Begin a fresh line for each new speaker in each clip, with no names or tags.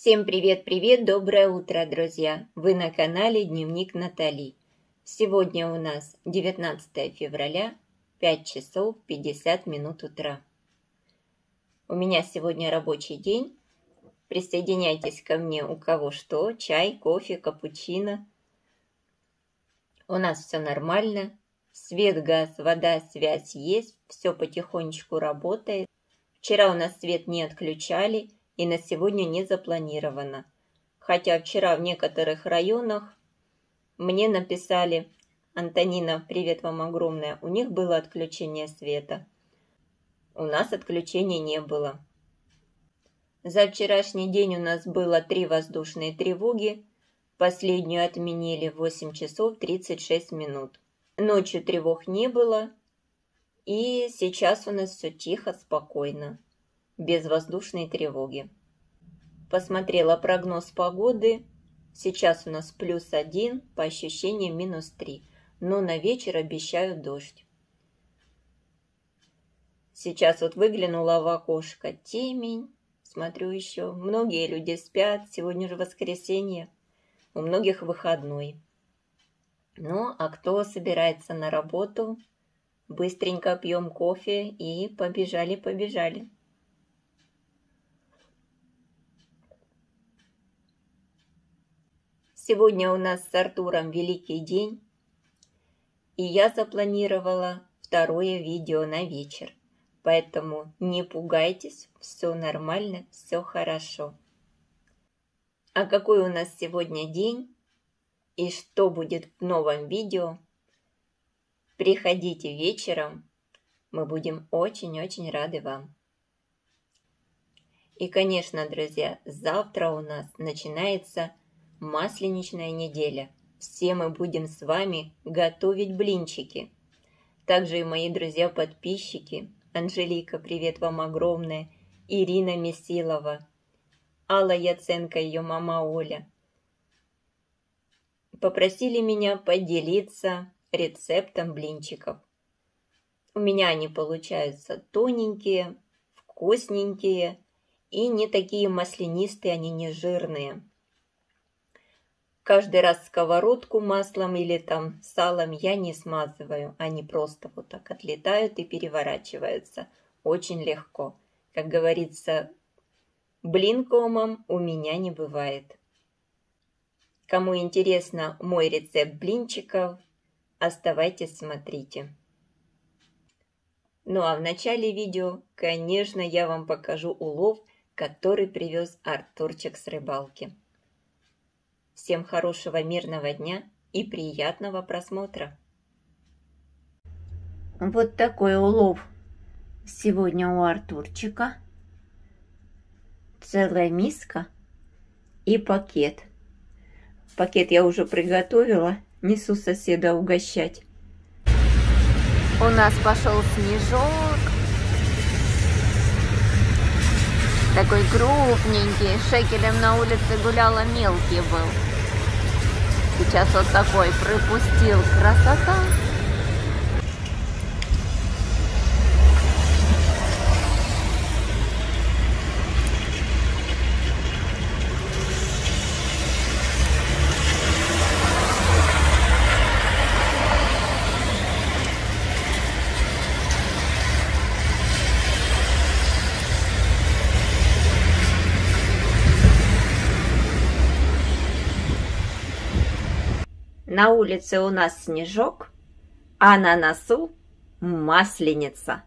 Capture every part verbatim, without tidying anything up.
Всем привет-привет, доброе утро, друзья! Вы на канале Дневник Натали. Сегодня у нас девятнадцатое февраля, пять часов пятьдесят минут утра. У меня сегодня рабочий день. Присоединяйтесь ко мне, у кого что, чай, кофе, капучино. У нас все нормально. Свет, газ, вода, связь есть. Все потихонечку работает. Вчера у нас свет не отключали. И на сегодня не запланировано. Хотя вчера в некоторых районах мне написали: Антонина, привет вам огромное, у них было отключение света. У нас отключения не было. За вчерашний день у нас было три воздушные тревоги. Последнюю отменили в восемь часов тридцать шесть минут. Ночью тревог не было. И сейчас у нас все тихо, спокойно. Без воздушной тревоги. Посмотрела прогноз погоды. Сейчас у нас плюс один, по ощущениям минус три. Но на вечер обещают дождь. Сейчас вот выглянула в окошко. Темень. Смотрю еще. Многие люди спят. Сегодня же воскресенье. У многих выходной. Ну, а кто собирается на работу? Быстренько пьем кофе и побежали-побежали. Сегодня у нас с Артуром великий день, и я запланировала второе видео на вечер. Поэтому не пугайтесь, все нормально, все хорошо. А какой у нас сегодня день и что будет в новом видео? Приходите вечером, мы будем очень-очень рады вам. И, конечно, друзья, завтра у нас начинается Масленичная неделя. Все мы будем с вами готовить блинчики. Также и мои друзья-подписчики. Анжелика, привет вам огромное. Ирина Месилова. Алла Яценко, ее мама Оля. Попросили меня поделиться рецептом блинчиков. У меня они получаются тоненькие, вкусненькие и не такие маслянистые, они не жирные. Каждый раз сковородку маслом или там салом я не смазываю. Они просто вот так отлетают и переворачиваются. Очень легко. Как говорится, блин комом у меня не бывает. Кому интересно мой рецепт блинчиков, оставайтесь, смотрите. Ну а в начале видео, конечно, я вам покажу улов, который привез Артурчик с рыбалки. Всем хорошего мирного дня и приятного просмотра. Вот такой улов сегодня у Артурчика. Целая миска и пакет. Пакет я уже приготовила, несу соседа угощать. У нас пошел снежок. Такой крупненький, шекелем на улице гуляла, мелкий был. Сейчас вот такой припустил. Красота! На улице у нас снежок, а на носу масленица.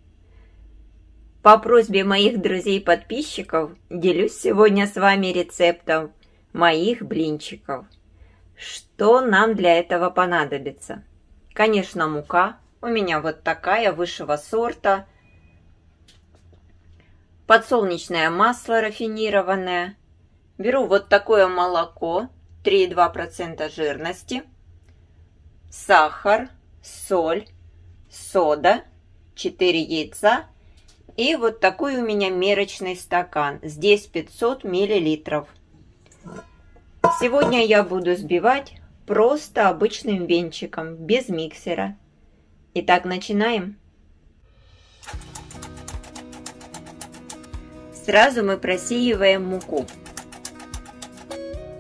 По просьбе моих друзей-подписчиков делюсь сегодня с вами рецептом моих блинчиков. Что нам для этого понадобится? Конечно, мука. У меня вот такая, высшего сорта. Подсолнечное масло рафинированное. Беру вот такое молоко. три и два процента жирности, сахар, соль, сода, четыре яйца и вот такой у меня мерочный стакан. Здесь пятьсот миллилитров. Сегодня я буду взбивать просто обычным венчиком, без миксера. Итак, начинаем. Сразу мы просеиваем муку.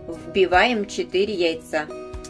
вбиваем четыре яйца.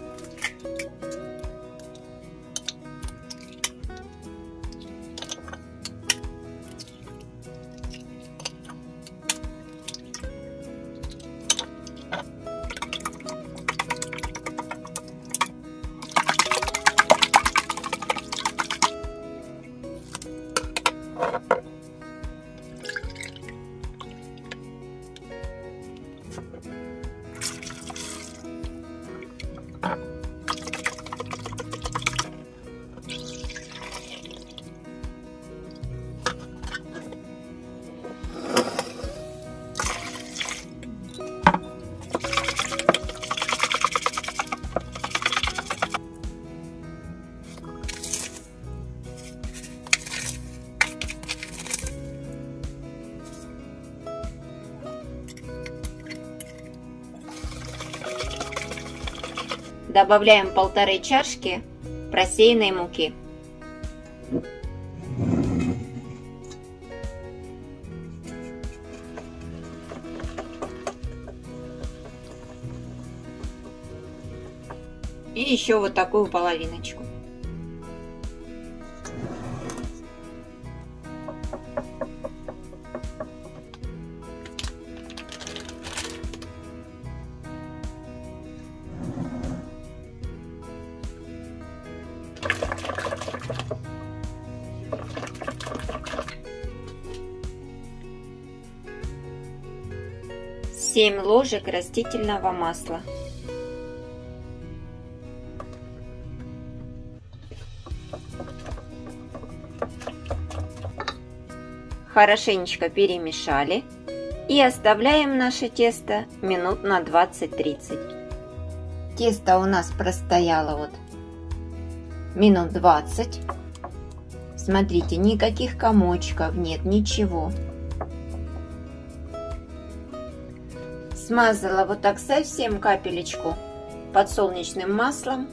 Добавляем полторы чашки просеянной муки. И еще вот такую половиночку. семь ложек растительного масла. Хорошенечко перемешали и оставляем наше тесто минут на двадцать-тридцать. Тесто у нас простояло вот минут двадцать. Смотрите, никаких комочков нет, ничего. Смазала вот так совсем капелечку подсолнечным маслом.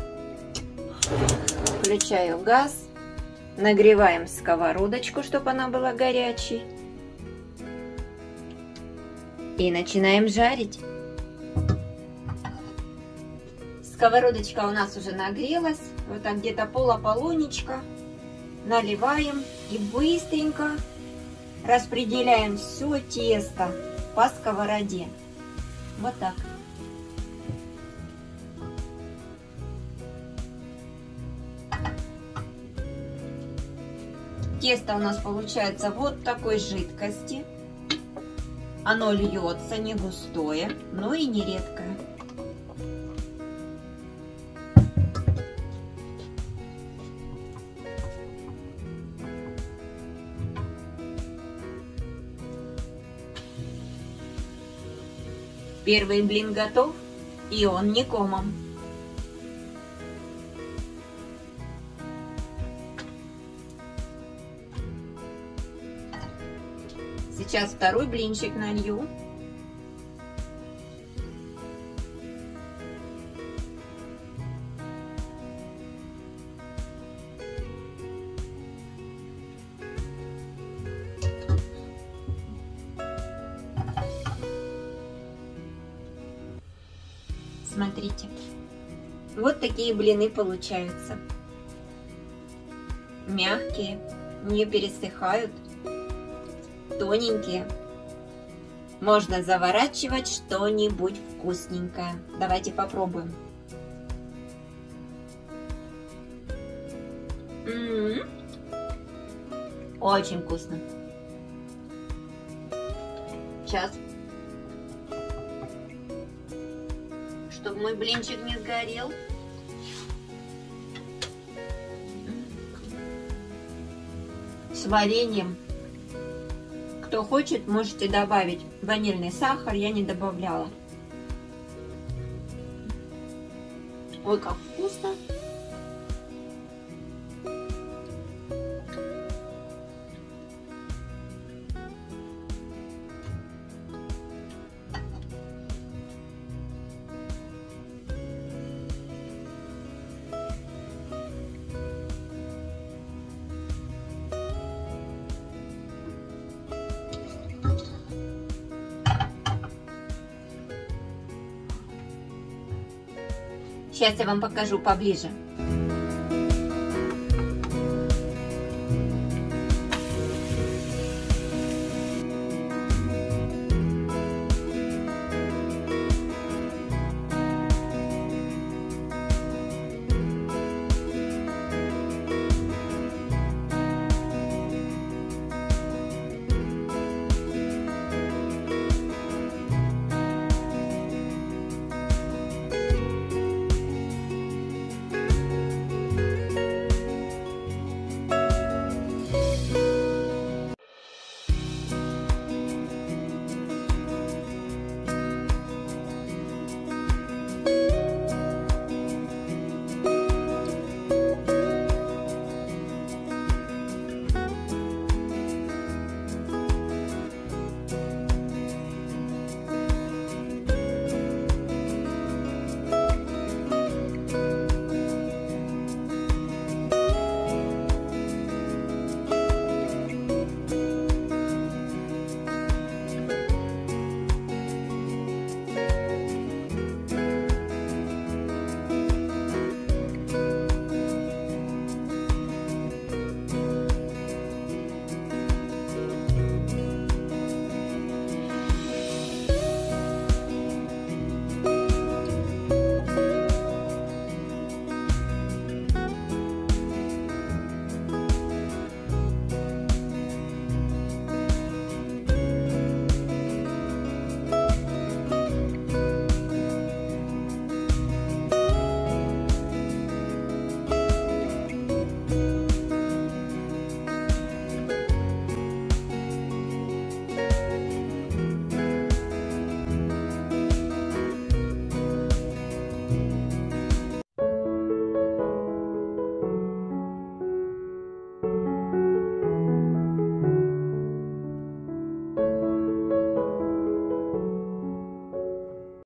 Включаю газ. Нагреваем сковородочку, чтобы она была горячей. И начинаем жарить. Сковородочка у нас уже нагрелась. Вот так где-то полополонечко. Наливаем и быстренько распределяем все тесто по сковороде. Вот так. Тесто у нас получается вот такой жидкости. Оно льется, не густое, но и не редкое. Первый блин готов, и он не комом. Сейчас второй блинчик налью. Смотрите, вот такие блины получаются. Мягкие, не пересыхают, тоненькие. Можно заворачивать что-нибудь вкусненькое. Давайте попробуем. М-м-м. Очень вкусно. Сейчас. Чтобы мой блинчик не сгорел. С вареньем. Кто хочет, можете добавить ванильный сахар. Я не добавляла. Ой, как вкусно. Сейчас я вам покажу поближе.